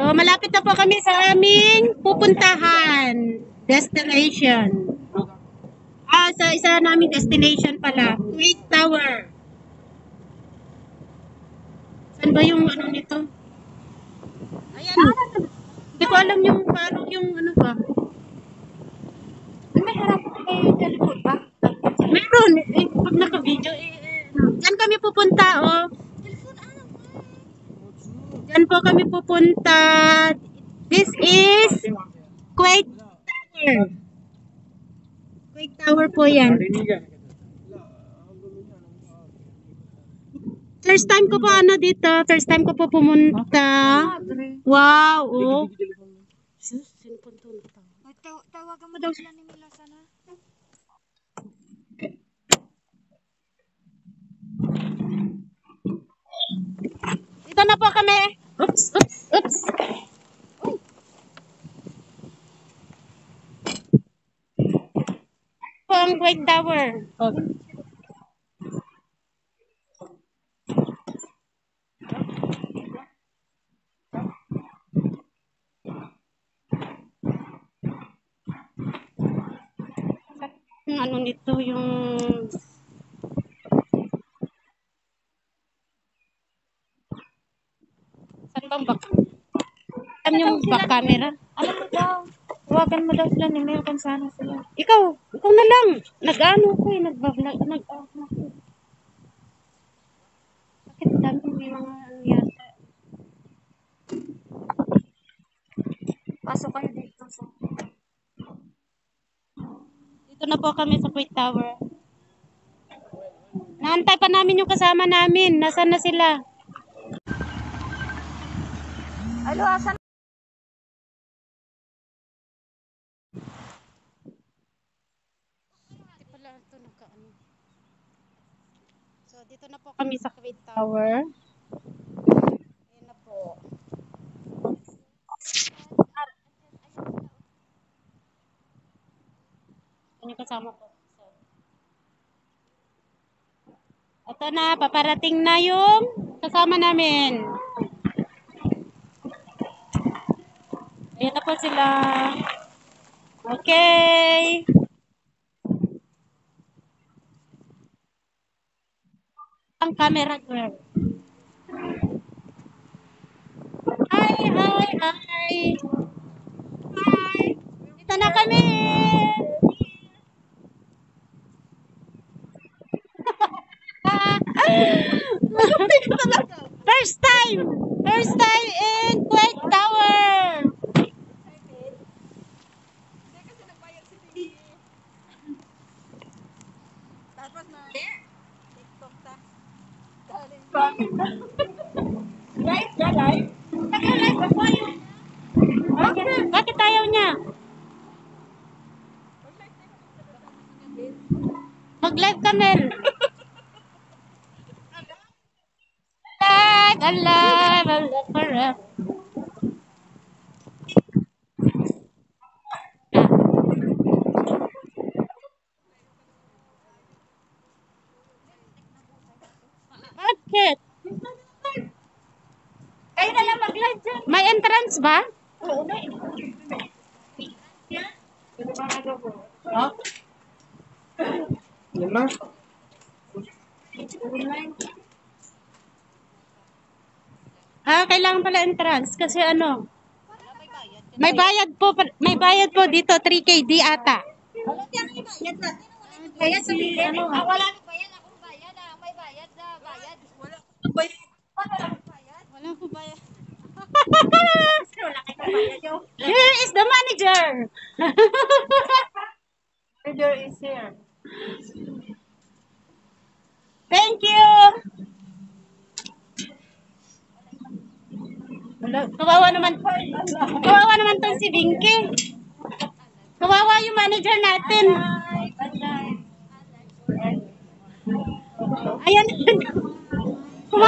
malapit na po kami sa aming pupuntahan. Destination. Sa isa naming destination pala. Kuwait Tower. Saan ba yung ano nito? Ayan. Hindi ko alam yung parang yung ano ba. May harap kayo teleport ba? Meron. Pag naka-video, dyan kami pupunta, oh. Dyan po kami pupunta. This is Kuwait Tower. Kuwait Tower po yan. First time ko po dito. First time ko po pumunta. Wow, oh. Tawagan mo daw sila ni Mila sana. Dito na po kami. Oops, oops, oops. Po ang Kuwait Tower. Oh. Yung ano nito, yung saan bang back? Saan yung back camera? Ano mo daw? Tawagan mo daw sila ni Mila kung sana sila. Ikaw na lang. Nag-ano ko eh, nag-vlog, nag-off na ko. Bakit dami may mga ano yata? Pasok kayo dito. Dito na po kami sa Kuwait Tower. Naantay pa namin yung kasama namin. Nasaan na sila? Alo, asan? So, dito na po kami sa Kuwait Tower. Ayan na po. Ano yung kasama ko? So, ito na, paparating na yung kasama namin. Ayan na po sila. Okay. Ang camera girl. Hi, hi, hi. Hi. Dito na kami. First time. First time in Kuwait Tower. Tapos na. TikTok ta. Live na live? Naka-live ba po yun? Bakit ayaw niya? Mag-live ka, Mel. Alive, alive forever. Bakit? Kayo na lang mag-live dyan. May entrance ba? Oo, may. Oh. Kailangan pala entrance kasi ano? May bayad po dito 3KD ata. Wala tiyang ibayad natin. Kaya sabihin, Ano? wala nang bayad. Akong bayad. May bayad na bayad. Wala akong bayad. Wala ko bayad. Wala kayong bayad yun. Here is the manager. Manager is here. Thank you. Kawawa naman. Kawawa naman tong si Binky. Kawawa yung manager natin. Ayan. Kuma?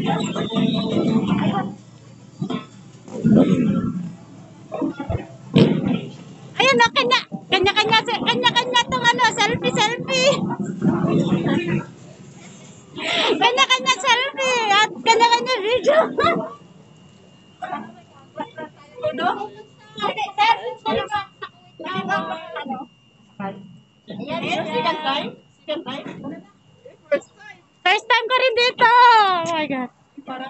Ayan na, kanya-kanya tong ano, selfie. Kanya-kanya selfie at kanya-kanya video. no? Hindi, sir. Ano ba? Ano? Ayan, Second time? Second time? First time. First time ko rin dito. Oh my God. Para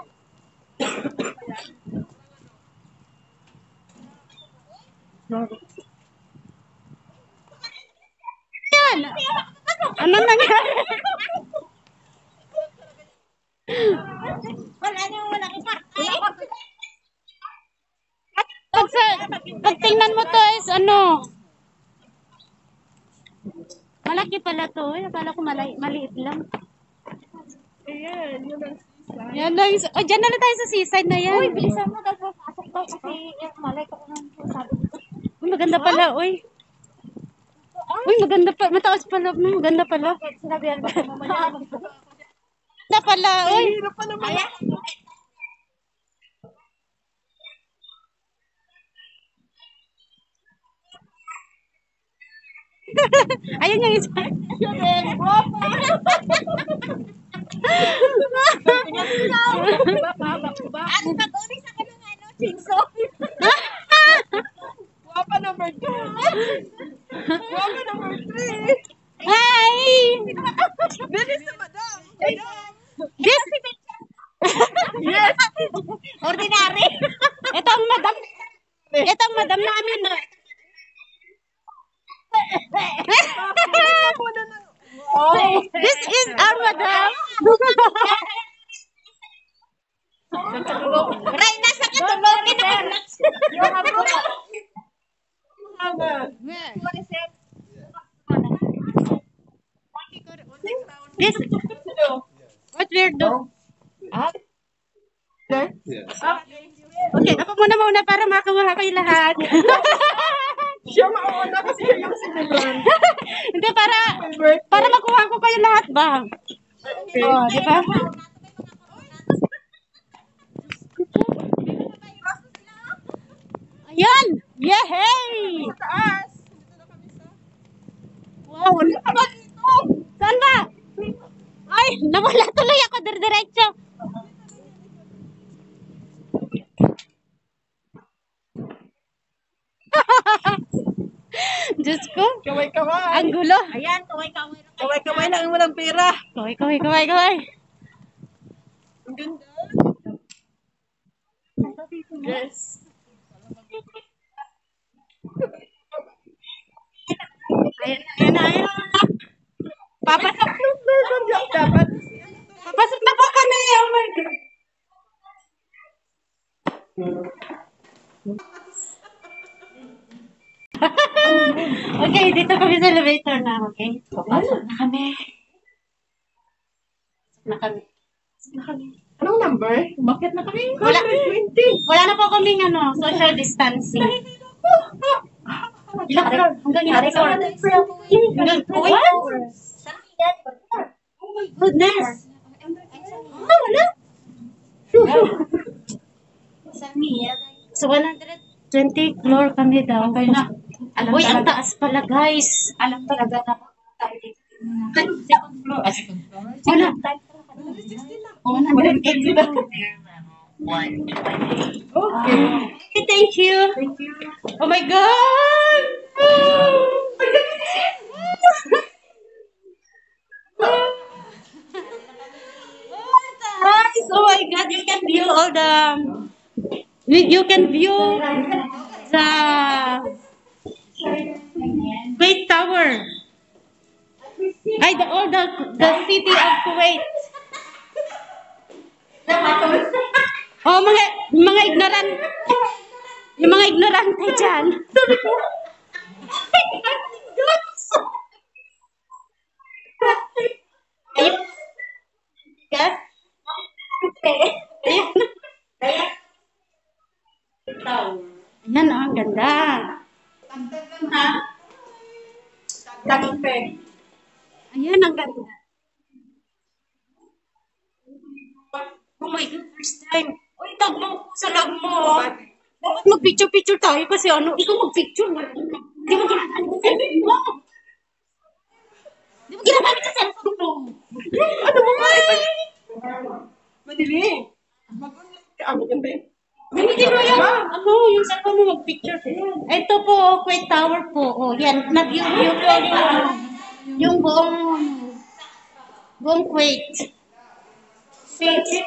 Yan. Anong nangyari? wala ka. Pag tingnan mo to is ano, malaki pala to. Akala ko maliit lang. ayan, yun ang sisa. Yan lang. Oh, dyan na lang tayo sa seaside na yan. Uy, bilisan mo daw pasok daw kasi yung malay ko nang sabi dito. Uy, maganda pala, uy. Uy, maganda pa. Mataas pala. Maganda pala. Sinabihan ba mamaya? Maganda pala, uy. Hirap pa naman. Ayun yung isa. Yun eh, guwapa. Ba? At pag-uli sa kanong ano, chainsaw. Guwapa number 2. Guwapa number 3. Hi! Bilis na madam. This, Yes. Ordinary. ito ang madam. Ito ang madam namin. Oh. This is our madam. Ray, nasa katulogin na Yung ako. Hanga. This, what we're doing. Yes. Okay, ako muna para makakuha kayo lahat. Siya mauna kasi siya yung sinibran. Hindi, para makuha ko kayo lahat ba? Oh, di ba? Ayan! Yehey! Taas. Wow, wala ka ba dito? Saan ba? Ay, nawala tuloy ako diretso. Diyos ko, Kaway-kaway. ang gulo. Ayan, kaway-kaway lang. Kaway-kaway lang ang walang pera. Kaway. Ang ganda. Yes. Ayan. Papasok. Dapat. Papasok na po kami. Oh my God. Okay, dito kami sa elevator na. Okay? Papasok na kami. Anong number? Bakit na kami? Wala. 120. Wala na po kaming social distancing. Ilang hanggang ilang floor? Wait. Oh my goodness. Wala. So 120 floor kami daw. Okay na. Uy, ang taas pala, guys. Alam talaga na tayo dito. Second floor. Wala. 180 na. Okay. Okay, thank you. Oh my God. Guys, oh my God, you can view all the, you can view the Kuwait Tower. Ay, the city of Kuwait. Oh, mga ignorant. Yung mga ignorante dyan. Sabi ko. Ayun. Yes? Ayun. Ayan, oh, ang ganda. Tagumpay. Ayan, ang ganda. Oh my God, first time. Uy, tag mo sa lag mo. Bakit mag-picture-picture tayo kasi ikaw mag-picture. Di mo ginagamit sa cellphone mo. Di mo ginagamit sa cellphone mo. Ano mo nga? Madali. Mag-online ka. Maganda yun. Hindi mo yung, yung sa mo mag-picture. Ito po, Kuwait Tower po. Oh, yan, nag-view po yung buong Kuwait. See,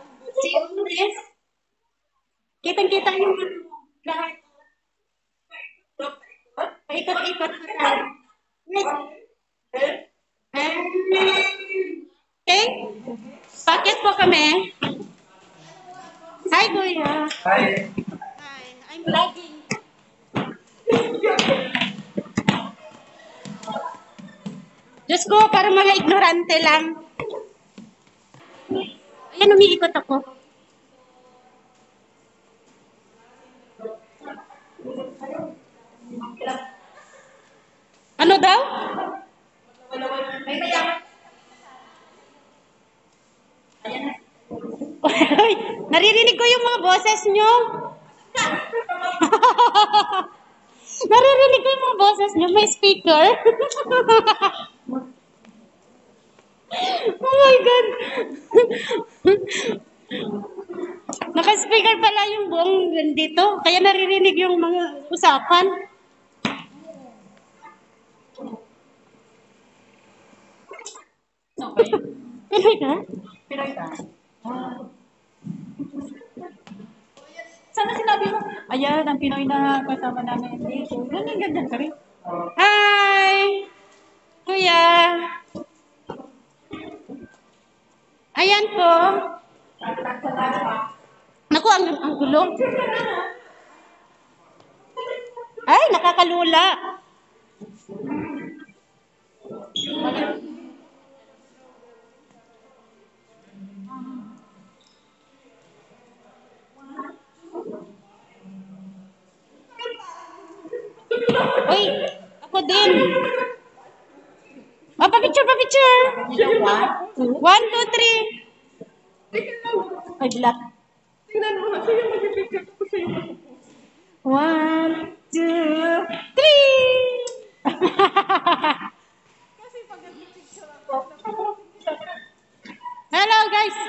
kitang-kita yung lahat. Ikot-ikot pa tayo. Okay? Bakit po kami? Hi, Kuya. Hi. I'm vlogging. Diyos ko, para mga ignorante lang. Ayan, umiikot ako. Ano daw? Uy, naririnig ko yung mga boses nyo. Naririnig ko yung mga boses nyo. May speaker. Oh my God. Naka-speaker pala yung buong dito. Kaya naririnig yung mga usapan. Okay. Pinoy ka? Pinoy ka? Sana sinabi mo, ayan, ang Pinoy na kasama namin dito. Ganyan ka rin. Hi! Kuya! Ayan po. Naku, ang gulo. Ay, nakakalula. Uy, ako din. Oh, pa-picture. 1, 2, 3. Ay, black. Tingnan mo, sa'yo mag-picture ko sa'yo. 1, 2, 3. Kasi pag nag-picture ako, Hello, guys.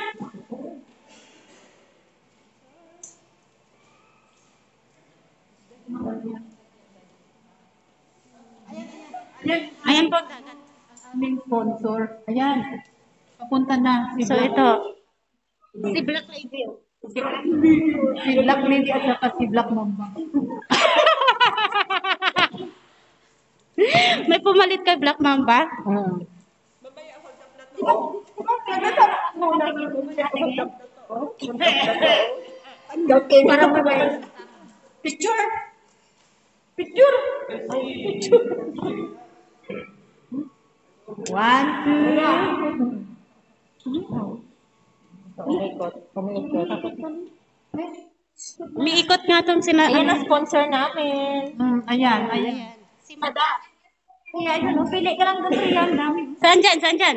Ayan po. aming sponsor. Ayan. Papunta na. So, ito. Si Black Lady. Si Black Lady at saka si Black Mamba. May pumalit kay Black Mamba. Para mabay. Picture! Picture! Picture! 1, 2. Umiikot nga itong Ayan ang sponsor namin. Ayan, ayan. Si Mada. Kaya yun, pili ka lang ganito yan. Dami. Saan dyan?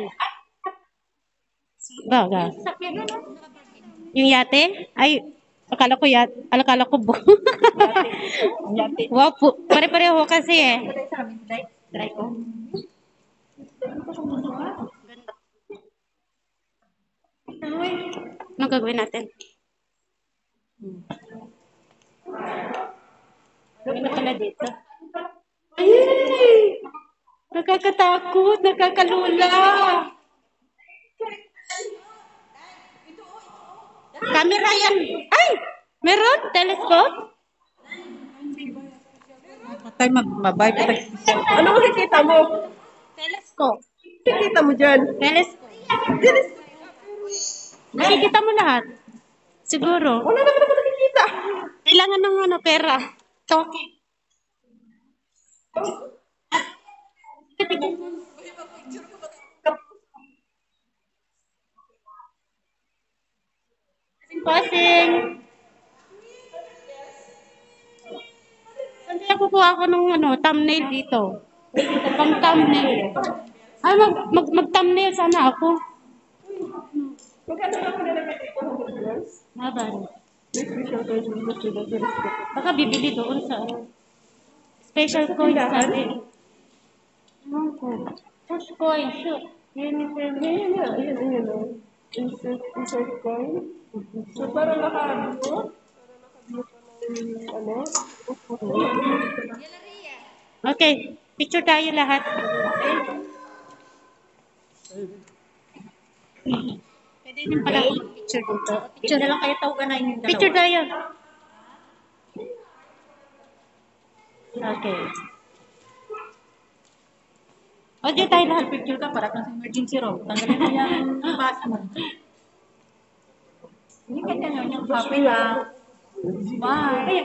Baga. Sakyan yun. Yung yate? Ay, akala ko bu. Yate. Wow, pare-pareho kasi eh. Try ko. Anong gagawin natin? Ano pala dito? Ay! Nakakatakot, nakakalula. Camera yan. Ay! Meron? Telescope? Patay, mabay. Ano makikita mo? Telescope. Makikita mo dyan. Telescope. Nakikita mo lahat? Siguro. Wala naman ako nakikita. Kailangan ng pera. Toki. Passing. Saan kaya kukuha ko ng thumbnail dito? Pang thumbnail. Ay, mag-thumbnail sana ako. Magkano na ako nalagay dito? Naban. Special version mo sila. Baka bibili doon sa special coin sa atin. Ewan ko. Push coin, shoot. Ayan. Insert coin. So, para naka-ano? Okay, picture tayo lahat. Pwede din pala picture dito. Picture na lang kayo tawagan na yung dalawa. Picture tayo. Okay. O, di tayo lahat picture ka para kang sa emergency room. Tanggalin mo yung pass mo. Hindi ka ganyan yung happy lang. Smile.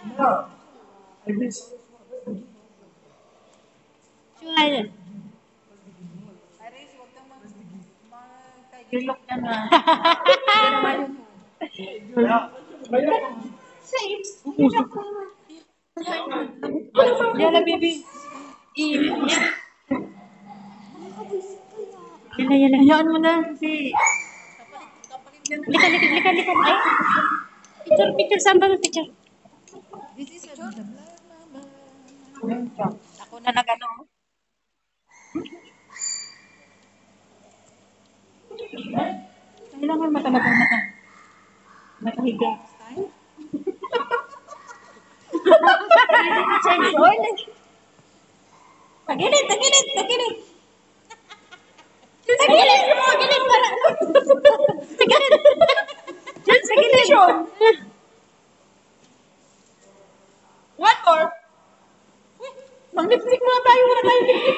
Smile. Tiger look yan na. Yala, baby. Yala. Hayaan mo na. Si... Lika. Ay. Picture. Saan ba ang picture? Ako na nag-ano. Kailangan ba talaga nakahiga? Tagilid. Tagilid para. Tagilid. Diyan sa gilid. One more. Mag-lipstick muna tayo. Wala tayo lipstick.